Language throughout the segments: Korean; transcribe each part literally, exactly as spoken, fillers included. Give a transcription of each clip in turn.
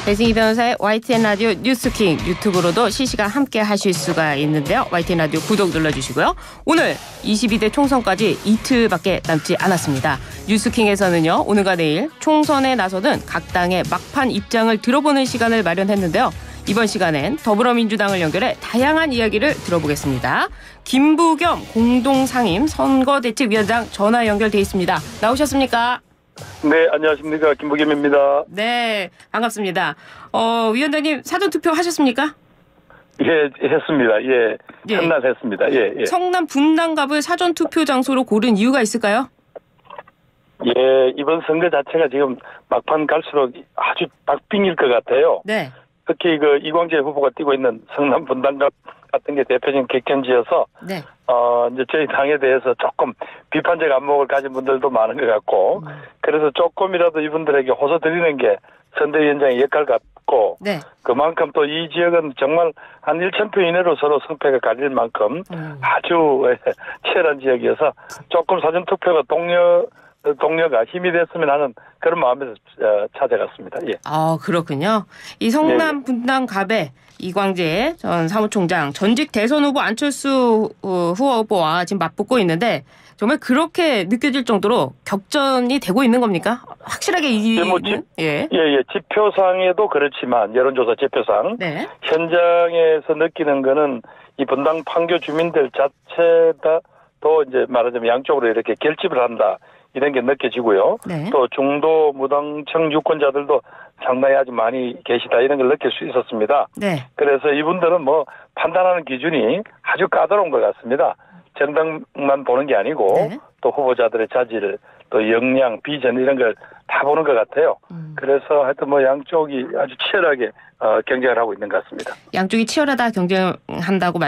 배승희 변호사의 와이티엔 라디오 뉴스킹 유튜브로도 실시간 함께 하실 수가 있는데요. 와이티엔 라디오 구독 눌러주시고요. 오늘 이십이 대 총선까지 이틀밖에 남지 않았습니다. 뉴스킹에서는요. 오늘과 내일 총선에 나서는 각 당의 막판 입장을 들어보는 시간을 마련했는데요. 이번 시간엔 더불어민주당을 연결해 다양한 이야기를 들어보겠습니다. 김부겸 공동상임 선거대책위원장 전화 연결돼 있습니다. 나오셨습니까? 네, 안녕하십니까. 김부겸입니다. 네, 반갑습니다. 어, 위원장님 사전투표 하셨습니까? 예, 했습니다. 예, 예. 첫날 했습니다. 예, 예. 성남 분당갑을 사전투표 장소로 고른 이유가 있을까요? 예, 이번 선거 자체가 지금 막판 갈수록 아주 박빙일 것 같아요. 네. 특히 그 이광재 후보가 뛰고 있는 성남 분당갑 같은 게 대표적인 객견지여서 네. 어, 이제 저희 당에 대해서 조금 비판적 안목을 가진 분들도 많은 것 같고, 음. 그래서 조금이라도 이분들에게 호소 드리는 게 선대위원장의 역할 같고, 네. 그만큼 또 이 지역은 정말 한 천 표 이내로 서로 승패가 갈릴 만큼 음. 아주 치열한 지역이어서 조금 사전투표가 동료, 동료가 힘이 됐으면 하는 그런 마음에서 찾아갔습니다. 예. 아, 그렇군요. 이 성남 분당갑에 이광재 전 사무총장, 전직 대선 후보 안철수 후보와 지금 맞붙고 있는데 정말 그렇게 느껴질 정도로 격전이 되고 있는 겁니까? 확실하게 이기는? 예, 뭐 지, 예. 예, 예. 지표상에도 그렇지만 여론조사 지표상 네. 현장에서 느끼는 거는 이 분당 판교 주민들 자체가 또 이제 말하자면 양쪽으로 이렇게 결집을 한다. 이런 게 느껴지고요. 네. 또 중도 무당청 유권자들도 상당히 아주 많이 계시다 이런 걸 느낄 수 있었습니다. 네. 그래서 이분들은 뭐 판단하는 기준이 아주 까다로운 것 같습니다. 정당만 보는 게 아니고 네. 또 후보자들의 자질, 또 역량, 비전 이런 걸 다 보는 것 같아요. 음. 그래서 하여튼 뭐 양쪽이 아주 치열하게 어, 경쟁을 하고 있는 것 같습니다. 양쪽이 치열하다 경쟁한다고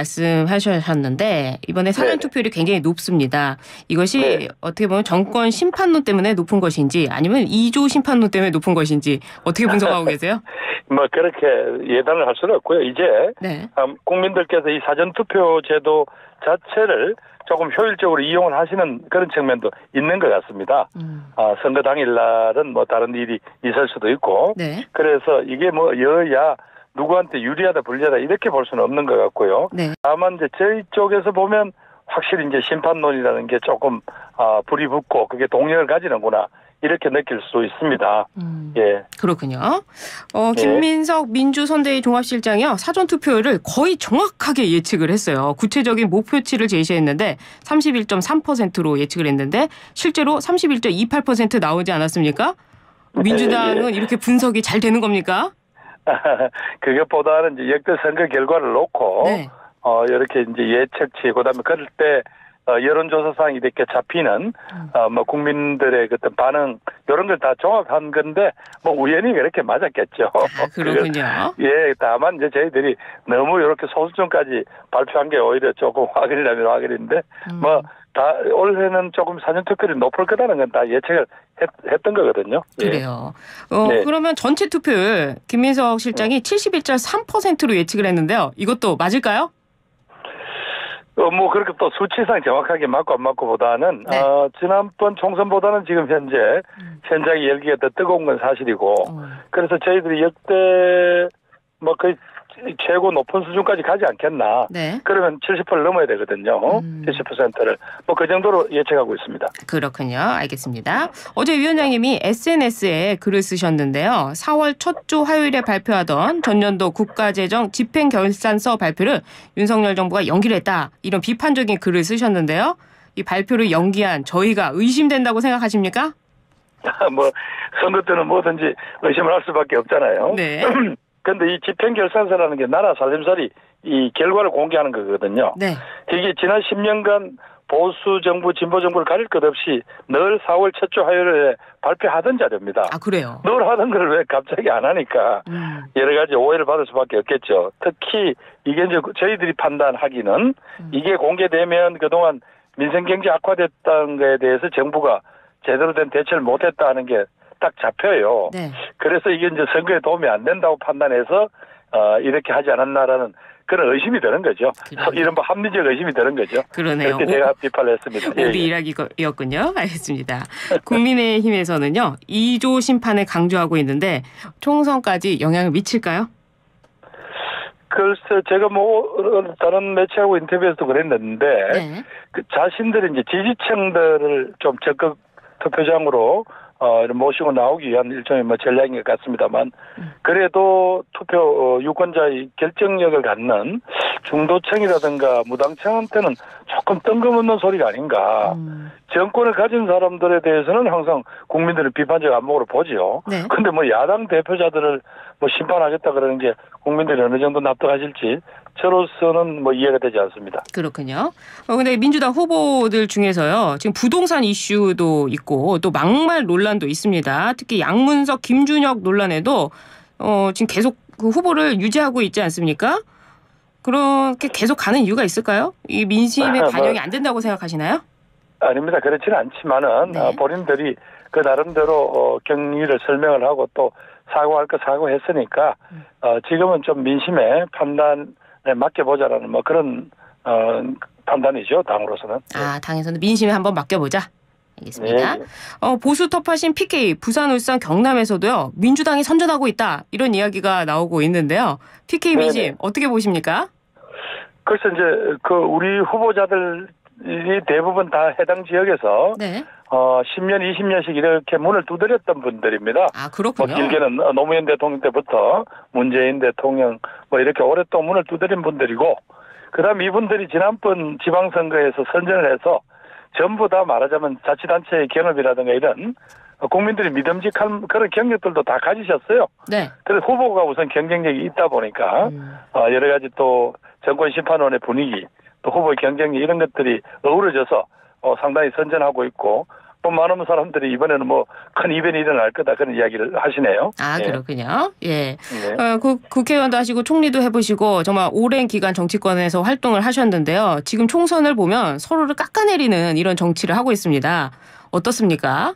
말씀하셨는데 이번에 사전투표율이 굉장히 높습니다. 이것이 네. 어떻게 보면 정권 심판론 때문에 높은 것인지 아니면 이조 심판론 때문에 높은 것인지 어떻게 분석하고 계세요? 뭐 그렇게 예단을 할 수는 없고요. 이제 네. 음, 국민들께서 이 사전투표 제도 자체를 조금 효율적으로 이용을 하시는 그런 측면도 있는 것 같습니다. 음. 아, 선거 당일날은 뭐 다른 일이 있을 수도 있고, 네. 그래서 이게 뭐 여야 누구한테 유리하다 불리하다 이렇게 볼 수는 없는 것 같고요. 네. 다만 이제 저희 쪽에서 보면 확실히 이제 심판론이라는 게 조금 아, 불이 붙고 그게 동력을 가지는구나. 이렇게 느낄 수 있습니다. 음, 예. 그렇군요. 어, 김민석 예. 민주선대위 종합실장이요. 사전투표율을 거의 정확하게 예측을 했어요. 구체적인 목표치를 제시했는데 삼십일 점 삼 퍼센트로 예측을 했는데 실제로 삼십일 점 이팔 퍼센트 나오지 않았습니까? 민주당은 예. 이렇게 분석이 잘 되는 겁니까? 그것보다는 이제 역대 선거 결과를 놓고 네. 어, 이렇게 이제 예측치, 그 다음에 그럴 때 어, 여론조사상 이렇게 잡히는, 음. 어, 뭐, 국민들의 어떤 반응, 이런 걸 다 종합한 건데, 뭐, 우연히 그렇게 맞았겠죠. 아, 그렇군요. 예, 다만 이제 저희들이 너무 이렇게 소수점까지 발표한 게 오히려 조금 화근이라면 화근인데, 음. 뭐, 다, 올해는 조금 사전투표율이 높을 거라는 건 다 예측을 했, 했던 거거든요. 그래요. 예. 어, 네. 그러면 전체 투표율, 김민석 실장이 음. 칠십일 점 삼 퍼센트로 예측을 했는데요. 이것도 맞을까요? 어, 뭐, 그렇게 또 수치상 정확하게 맞고 안 맞고보다는, 네. 어, 지난번 총선보다는 지금 현재, 음. 현장의 열기가 더 뜨거운 건 사실이고, 음. 그래서 저희들이 역대, 뭐, 거의 최고 높은 수준까지 가지 않겠나. 네. 그러면 칠십 퍼센트를 넘어야 되거든요. 음. 칠십 퍼센트를. 뭐, 그 정도로 예측하고 있습니다. 그렇군요. 알겠습니다. 어제 위원장님이 에스엔에스에 글을 쓰셨는데요. 사월 첫 주 화요일에 발표하던 전년도 국가재정 집행결산서 발표를 윤석열 정부가 연기를 했다. 이런 비판적인 글을 쓰셨는데요. 이 발표를 연기한 저희가 의심된다고 생각하십니까? 뭐, 선거 때는 뭐든지 의심을 할 수밖에 없잖아요. 네. 근데 이 집행결산서라는 게 나라 살림살이 이 결과를 공개하는 거거든요. 네. 이게 지난 십 년간 보수 정부, 진보 정부를 가릴 것 없이 늘 사월 첫 주 화요일에 발표하던 자료입니다. 아, 그래요? 늘 하던 걸 왜 갑자기 안 하니까 음. 여러 가지 오해를 받을 수밖에 없겠죠. 특히 이게 이제 저희들이 판단하기는 음. 이게 공개되면 그동안 민생경제 악화됐다는 것에 대해서 정부가 제대로 된 대처를 못했다는 게 딱 잡혀요. 네. 그래서 이게 이제 선거에 도움이 안 된다고 판단해서 어, 이렇게 하지 않았나라는 그런 의심이 드는 거죠. 그러네요. 이른바 합리적 의심이 드는 거죠. 그러네요. 그렇게 제가 비판을 했습니다. 우리 예, 예. 이야기였군요. 알겠습니다. 국민의힘에서는요. 이 조 심판을 강조하고 있는데 총선까지 영향을 미칠까요? 글쎄 제가 뭐 다른 매체하고 인터뷰에서도 그랬는데 네. 그 자신들이 이제 지지층들을 좀 적극 투표장으로 어, 모시고 나오기 위한 일종의 뭐 전략인 것 같습니다만, 그래도 투표, 어, 유권자의 결정력을 갖는 중도층이라든가 무당층한테는 조금 뜬금없는 소리가 아닌가. 음. 정권을 가진 사람들에 대해서는 항상 국민들은 비판적 안목으로 보지요. 네. 근데 뭐 야당 대표자들을 뭐 심판하겠다 그러는 게 국민들이 어느 정도 납득하실지 저로서는 뭐 이해가 되지 않습니다. 그렇군요. 어, 근데 민주당 후보들 중에서요. 지금 부동산 이슈도 있고 또 막말 논란도 있습니다. 특히 양문석, 김준혁 논란에도 어, 지금 계속 그 후보를 유지하고 있지 않습니까? 그렇게 계속 가는 이유가 있을까요? 이 민심의 반영이 안 된다고 생각하시나요? 아닙니다. 그렇지는 않지만은 네. 어, 본인들이 그 나름대로 어, 경위를 설명을 하고 또 사과할 거 사과했으니까 음. 어, 지금은 좀 민심의 판단에 맡겨보자라는 뭐 그런 어, 판단이죠. 당으로서는. 아, 당에서는 민심에 한번 맡겨보자. 알겠습니다. 네. 어, 보수 터파신 피케이, 부산, 울산, 경남에서도요. 민주당이 선전하고 있다. 이런 이야기가 나오고 있는데요. 피케이 민심 네네. 어떻게 보십니까? 그래서 이제 그 우리 후보자들이 대부분 다 해당 지역에서 네. 어, 십 년, 이십 년씩 이렇게 문을 두드렸던 분들입니다. 아, 그렇군요. 뭐 길게는 노무현 대통령 때부터 문재인 대통령 뭐 이렇게 오랫동안 문을 두드린 분들이고, 그 다음 이분들이 지난번 지방선거에서 선전을 해서 전부 다 말하자면 자치단체의 경험이라든가 이런 국민들이 믿음직한 그런 경력들도 다 가지셨어요. 네. 그래서 후보가 우선 경쟁력이 있다 보니까 음. 어, 여러 가지 또 정권심판원의 분위기, 또 후보의 경쟁력 이런 것들이 어우러져서 어, 상당히 선전하고 있고, 또 많은 사람들이 이번에는 뭐 큰 이벤트 일어날 거다 그런 이야기를 하시네요. 아 예. 그렇군요. 예. 네. 어, 그, 국회의원도 하시고 총리도 해보시고 정말 오랜 기간 정치권에서 활동을 하셨는데요. 지금 총선을 보면 서로를 깎아내리는 이런 정치를 하고 있습니다. 어떻습니까?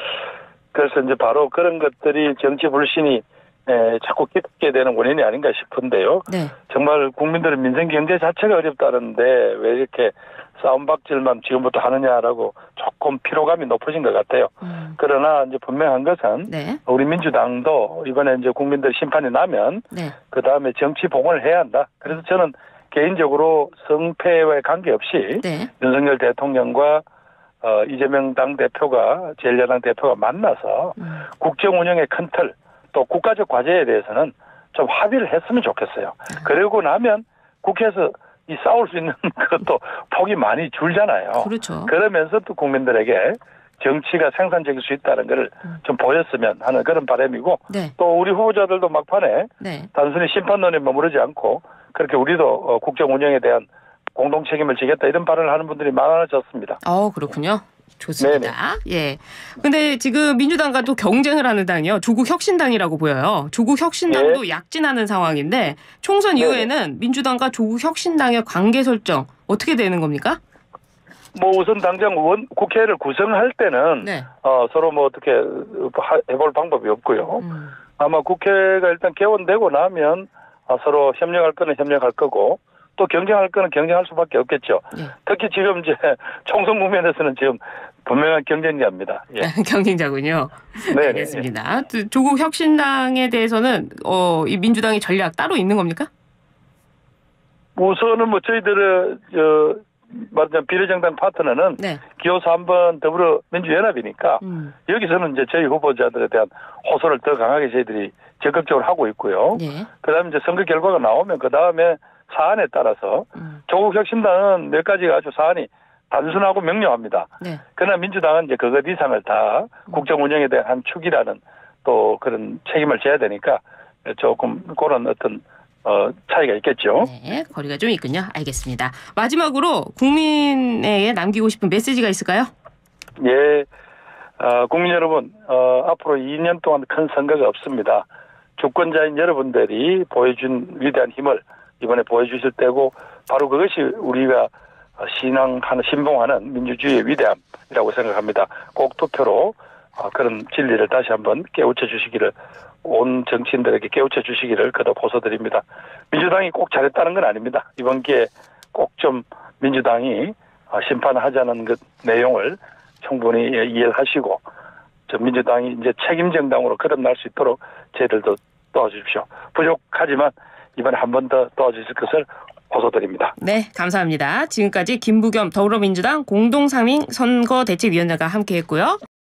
그래서 이제 바로 그런 것들이 정치 불신이 에, 자꾸 깊게 되는 원인이 아닌가 싶은데요. 네. 정말 국민들은 민생 경제 자체가 어렵다는데 왜 이렇게 싸움박질만 지금부터 하느냐라고 조금 피로감이 높아진 것 같아요. 음. 그러나 이제 분명한 것은 네. 우리 민주당도 이번에 이제 국민들 심판이 나면 네. 그 다음에 정치 봉헌을 해야 한다. 그래서 저는 개인적으로 성패에 관계없이 네. 윤석열 대통령과 어, 이재명 당 대표가 제일 야당 대표가 만나서 음. 국정 운영의 큰 틀, 또 국가적 과제에 대해서는 좀 합의를 했으면 좋겠어요. 음. 그러고 나면 국회에서 이 싸울 수 있는 것도 폭이 많이 줄잖아요. 그렇죠. 그러면서 또 국민들에게 정치가 생산적일 수 있다는 걸 좀 음. 보였으면 하는 그런 바람이고 네. 또 우리 후보자들도 막판에 네. 단순히 심판론에 머무르지 않고 그렇게 우리도 국정 운영에 대한 공동 책임을 지겠다 이런 발언을 하는 분들이 많아졌습니다. 어 그렇군요. 좋습니다. 네네. 예. 근데 지금 민주당과 또 경쟁을 하는 당이요. 조국 혁신당이라고 보여요. 조국 혁신당도 네. 약진하는 상황인데 총선 네네. 이후에는 민주당과 조국 혁신당의 관계 설정 어떻게 되는 겁니까? 뭐 우선 당장 원, 국회를 구성할 때는 네. 어, 서로 뭐 어떻게 해볼 방법이 없고요. 음. 아마 국회가 일단 개원되고 나면 서로 협력할 거는 협력할 거고 또 경쟁할 거는 경쟁할 수밖에 없겠죠. 예. 특히 지금 이제 총선 국면에서는 지금 분명한 경쟁자입니다. 예. 경쟁자군요. 네, 알겠습니다. 네. 조국 혁신당에 대해서는 어, 이 민주당의 전략 따로 있는 겁니까? 우선은 뭐 저희들의 저 말하자면 비례정당 파트너는 네. 기호 삼 번 더불어민주연합이니까 음. 여기서는 이제 저희 후보자들에 대한 호소를 더 강하게 저희들이 적극적으로 하고 있고요. 네. 그다음에 이제 선거 결과가 나오면 그 다음에 사안에 따라서 음. 조국 혁신당은 몇 가지가 아주 사안이 단순하고 명료합니다. 네. 그러나 민주당은 이제 그것 이상을 다 음. 국정 운영에 대한 한 축이라는 또 그런 책임을 져야 되니까 조금 그런 어떤 어, 차이가 있겠죠. 네, 거리가 좀 있군요. 알겠습니다. 마지막으로 국민에게 남기고 싶은 메시지가 있을까요? 예, 어, 국민 여러분, 어, 앞으로 이 년 동안 큰 선거가 없습니다. 주권자인 여러분들이 보여준 위대한 힘을 이번에 보여주실 때고 바로 그것이 우리가 신앙하는 신봉하는 민주주의의 위대함이라고 생각합니다. 꼭 투표로 그런 진리를 다시 한번 깨우쳐 주시기를 온 정치인들에게 깨우쳐 주시기를 거듭 호소드립니다. 민주당이 꼭 잘했다는 건 아닙니다. 이번 기회에 꼭 좀 민주당이 심판하자는 그 내용을 충분히 이해를 하시고 저 민주당이 이제 책임 정당으로 거듭날 수 있도록 저희들도 도와주십시오. 부족하지만 이번에 한 번 더 도와주실 것을 호소드립니다. 네, 감사합니다. 지금까지 김부겸 더불어민주당 공동상임 선거대책위원장과 함께했고요.